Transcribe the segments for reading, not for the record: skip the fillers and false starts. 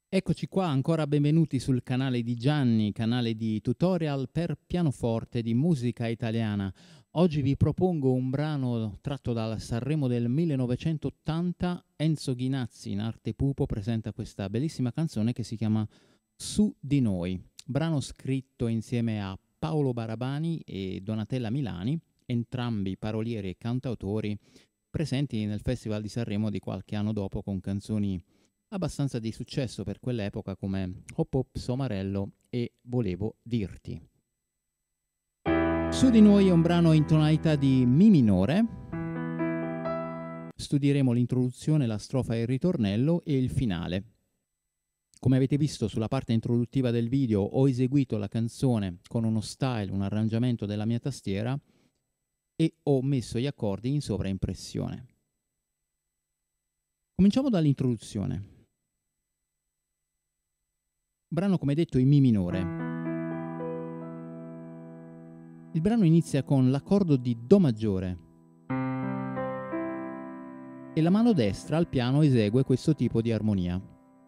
Eccoci qua, ancora benvenuti sul canale di Gianni, canale di tutorial per pianoforte di musica italiana. Oggi vi propongo un brano tratto dal Sanremo del 1980. Enzo Ghinazzi, in arte Pupo, presenta questa bellissima canzone che si chiama Su di noi, brano scritto insieme a Paolo Barabani e Donatella Milani, entrambi parolieri e cantautori presenti nel Festival di Sanremo di qualche anno dopo con canzoni abbastanza di successo per quell'epoca come Hop Hop Somarello e Volevo dirti. Su di noi è un brano in tonalità di Mi minore. Studieremo l'introduzione, la strofa e il ritornello e il finale. Come avete visto sulla parte introduttiva del video ho eseguito la canzone con uno style, un arrangiamento della mia tastiera e ho messo gli accordi in sovraimpressione. Cominciamo dall'introduzione. Brano, come detto, in Mi minore. Il brano inizia con l'accordo di Do maggiore e la mano destra al piano esegue questo tipo di armonia.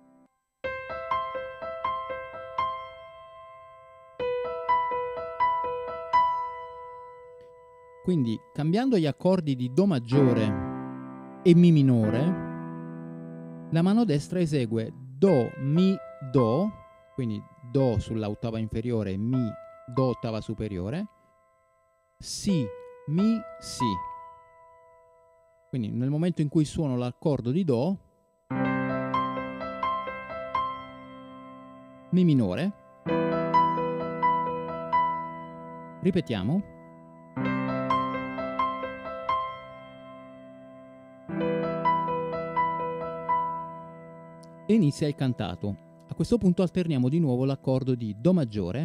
Quindi, cambiando gli accordi di Do maggiore e Mi minore, la mano destra esegue Do, Mi, Do, quindi Do sull'ottava inferiore, Mi, Do ottava superiore, Si, Mi, Si. Quindi nel momento in cui suono l'accordo di Do, Mi minore, ripetiamo, e inizia il cantato. A questo punto alterniamo di nuovo l'accordo di Do maggiore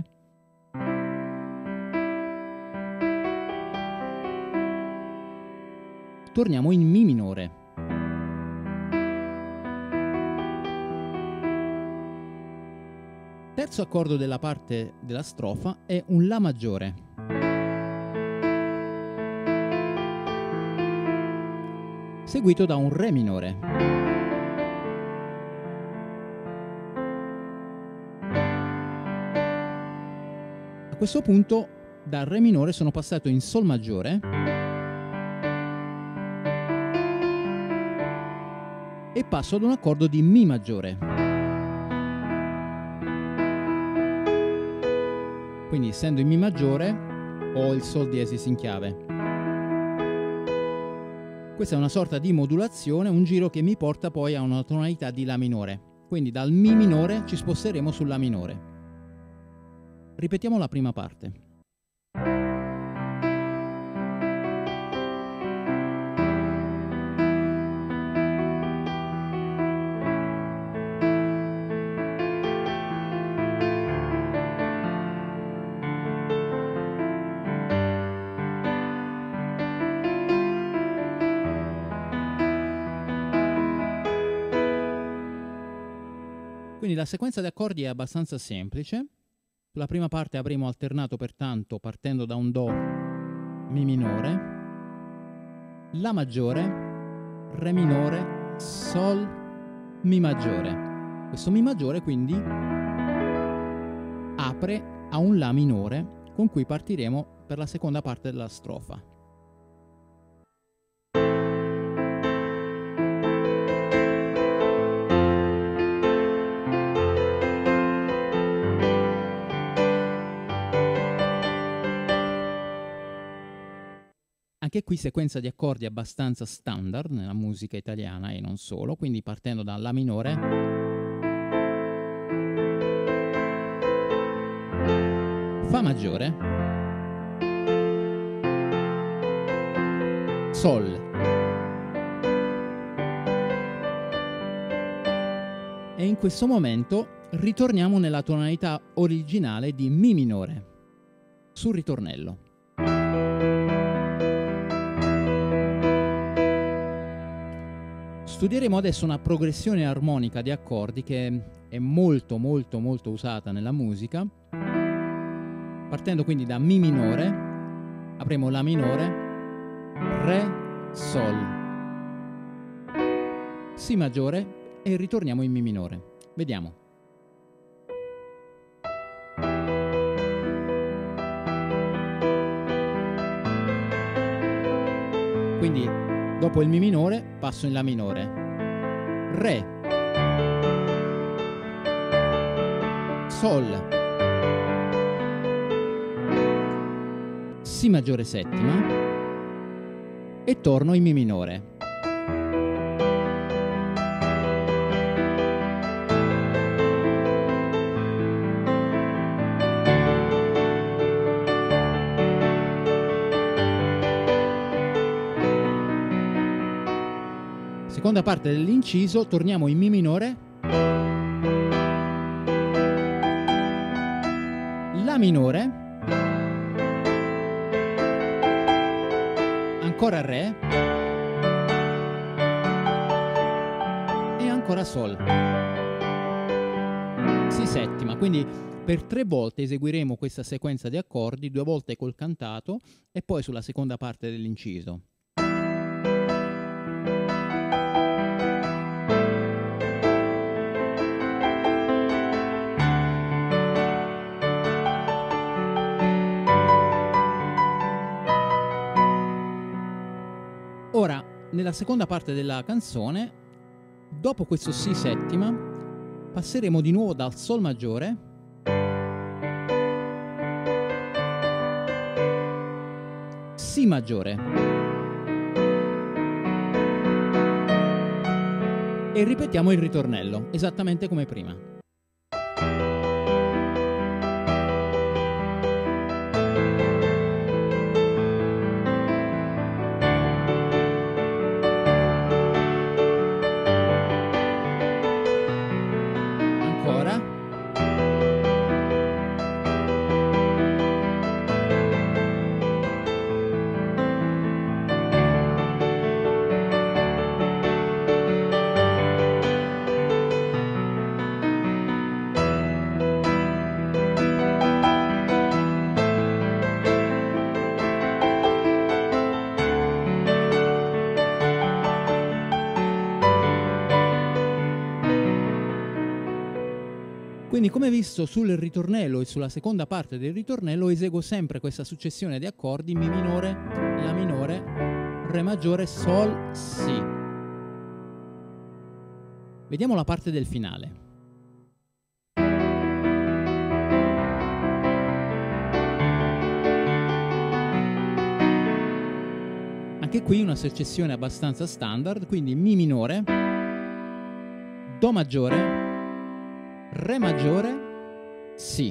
torniamo in Mi minore. Terzo accordo della parte della strofa è un La maggiore. Seguito da un Re minore. A questo punto dal Re minore sono passato in Sol maggiore e passo ad un accordo di Mi maggiore. Quindi, essendo in Mi maggiore, ho il Sol diesis in chiave. Questa è una sorta di modulazione, un giro che mi porta poi a una tonalità di La minore. Quindi dal Mi minore ci sposteremo sul La minore. Ripetiamo la prima parte. Quindi la sequenza di accordi è abbastanza semplice. Sulla prima parte avremo alternato pertanto partendo da un Do, Mi minore, La maggiore, Re minore, Sol, Mi maggiore. Questo Mi maggiore quindi apre a un La minore con cui partiremo per la seconda parte della strofa. Anche qui sequenza di accordi abbastanza standard nella musica italiana e non solo, quindi partendo da La minore, Fa maggiore, Sol, e in questo momento ritorniamo nella tonalità originale di Mi minore sul ritornello. Studieremo adesso una progressione armonica di accordi che è molto usata nella musica. Partendo quindi da Mi minore, avremo La minore, Re, Sol, Si maggiore e ritorniamo in Mi minore. Vediamo. Quindi dopo il Mi minore passo in La minore. Re, Sol, Si maggiore settima e torno in Mi minore. Seconda parte dell'inciso, torniamo in Mi minore, La minore, ancora Re e ancora Sol, Si settima. Quindi per 3 volte eseguiremo questa sequenza di accordi, 2 volte col cantato e poi sulla seconda parte dell'inciso. Ora, nella seconda parte della canzone, dopo questo Si settima, passeremo di nuovo dal Sol maggiore Si maggiore e ripetiamo il ritornello, esattamente come prima. Quindi, come visto, sul ritornello e sulla seconda parte del ritornello eseguo sempre questa successione di accordi: Mi minore, La minore, Re maggiore, Sol, Si. Vediamo la parte del finale. Anche qui una successione abbastanza standard, quindi Mi minore, Do maggiore, Re maggiore, Si.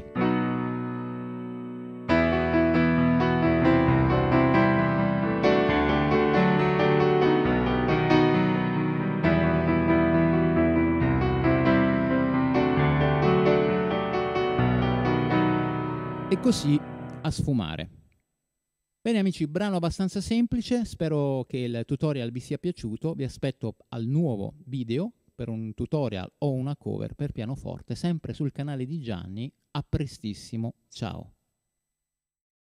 E così a sfumare. Bene amici, brano abbastanza semplice, spero che il tutorial vi sia piaciuto, vi aspetto al nuovo video per un tutorial o una cover per pianoforte, sempre sul canale di Gianni. A prestissimo, ciao!